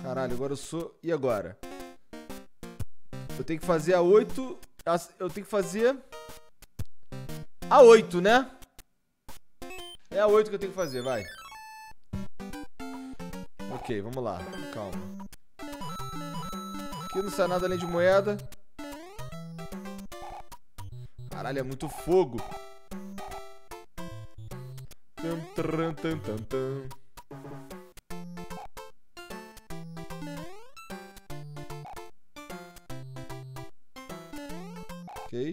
Caralho, agora eu sou... E agora? Eu tenho que fazer a 8... Eu tenho que fazer... A 8, né? É a 8 que eu tenho que fazer, vai. Ok, vamos lá. Calma. Aqui não sai nada além de moeda. Caralho, é muito fogo. Ok.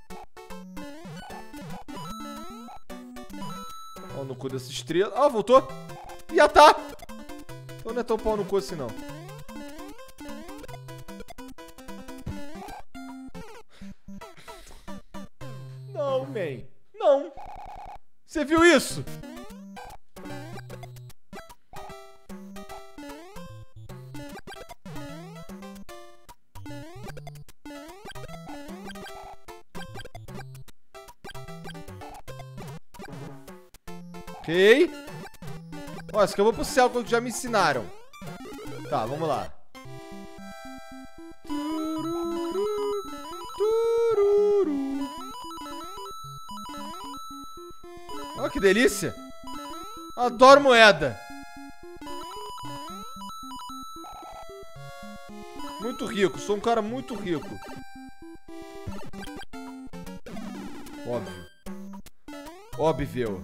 Pau no cu dessa estrela. Ah, voltou. Já tá. Então não é tão pau no cu assim, não. Não, man. Não. Você viu isso? Ok. Ó, acho que eu vou pro céu, que já me ensinaram. Tá, vamos lá. Ó, que delícia. Adoro moeda. Muito rico, sou um cara muito rico. Óbvio. Óbvio.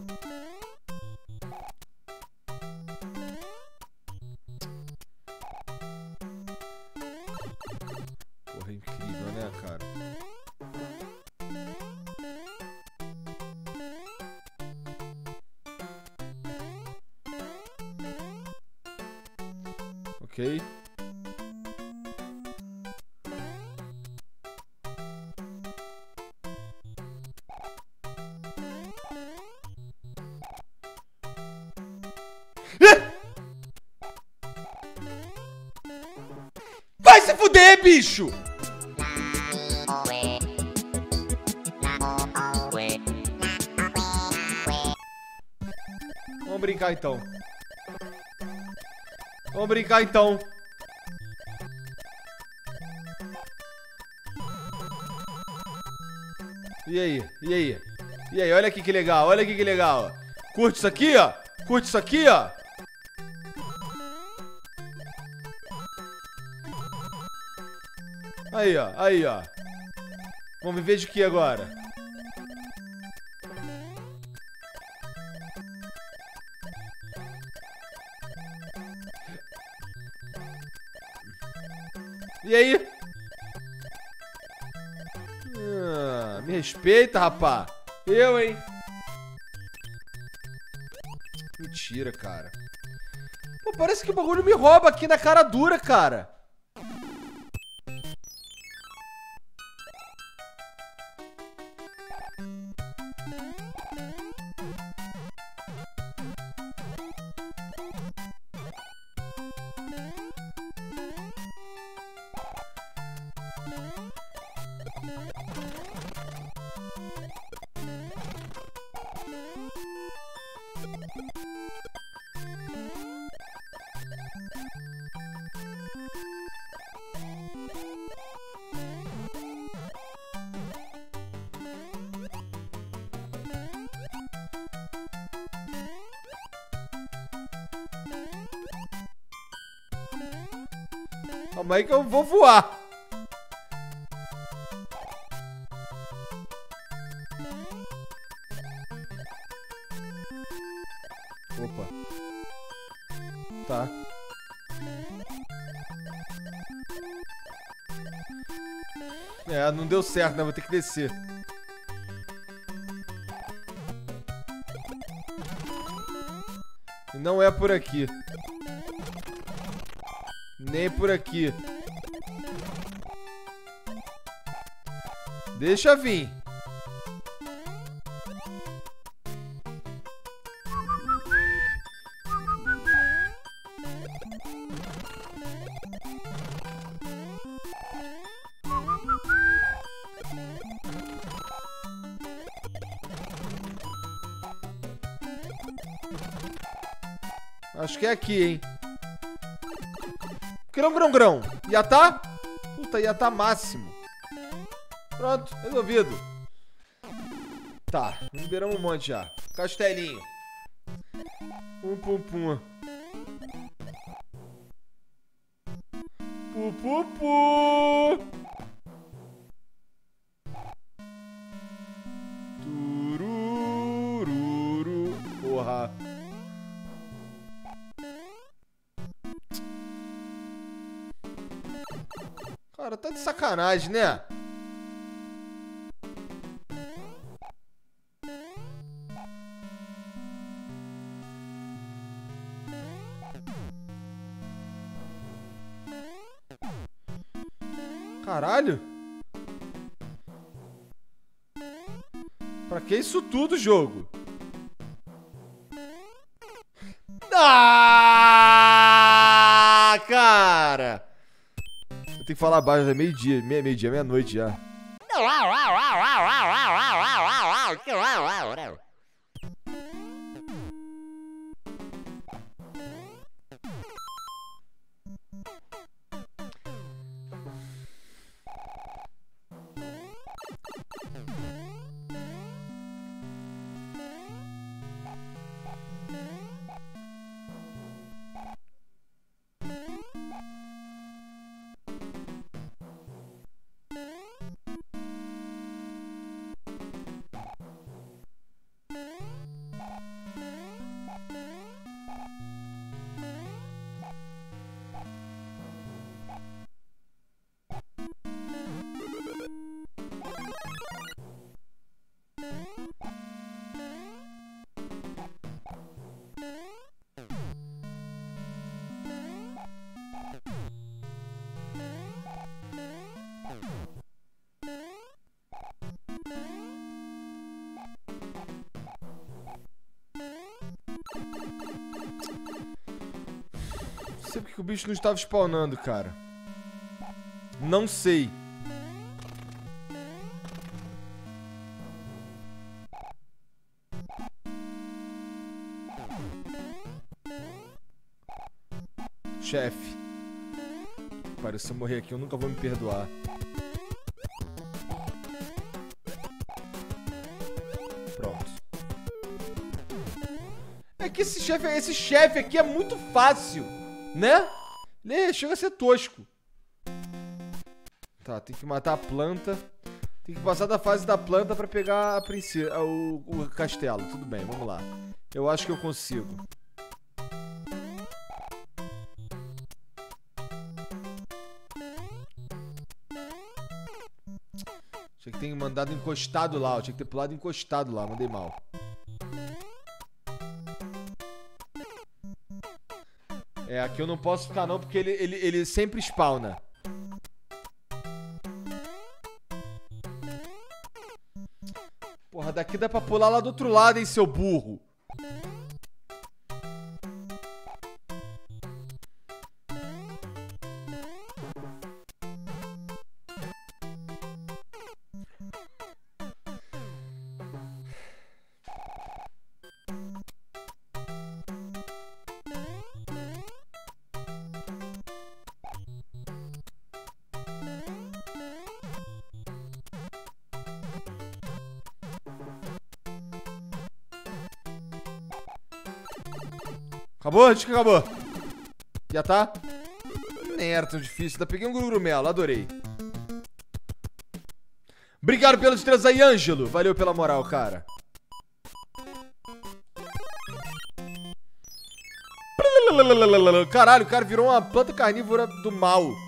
Porra, incrível, né, cara? Ok. Vai se fuder, bicho! Vamos brincar então. Vamos brincar então. E aí? E aí? E aí? Olha aqui que legal, olha aqui que legal. Curte isso aqui, ó. Curte isso aqui, ó. Aí, ó. Aí, ó. Vamos viver de que agora? E aí? Me respeita, rapá. Eu, hein? Mentira, cara. Pô, parece que o bagulho me rouba aqui na cara dura, cara. Calma aí que eu vou voar. Opa. Tá. É, não deu certo, né? Vou ter que descer. E não é por aqui. Nem por aqui. Deixa vir. Acho que é aqui, hein? Grão, grão, grão. Ia tá? Puta, ia tá máximo. Pronto, resolvido. Tá, liberamos um monte já. Castelinho. Pum, pum, pum. Pu, pu, pu. Turururu. Porra. Cara, tá de sacanagem, né? Caralho. Pra que isso tudo, jogo? Ah, cara. Eu tenho que falar baixo, é meio-dia, meia-noite já. Não sei porque que o bicho não estava spawnando, cara. Não sei. Chefe. Para, se eu morrer aqui eu nunca vou me perdoar. Pronto. É que esse chefe aqui é muito fácil, né? Ele chega a ser tosco. Tá, tem que matar a planta. Tem que passar da fase da planta pra pegar a princesa, o castelo. Tudo bem, vamos lá. Eu acho que eu consigo. Tinha que ter mandado encostado lá. Eu tinha que ter pulado encostado lá. Mandei mal. É, aqui eu não posso ficar não, porque ele sempre spawna. Porra, daqui dá pra pular lá do outro lado, hein, seu burro. Acabou? Acho que acabou. Já tá? Nem era tão difícil. Ainda peguei um gurumelo, adorei. Obrigado pelas estrelas aí, Ângelo. Valeu pela moral, cara. Caralho, o cara virou uma planta carnívora do mal.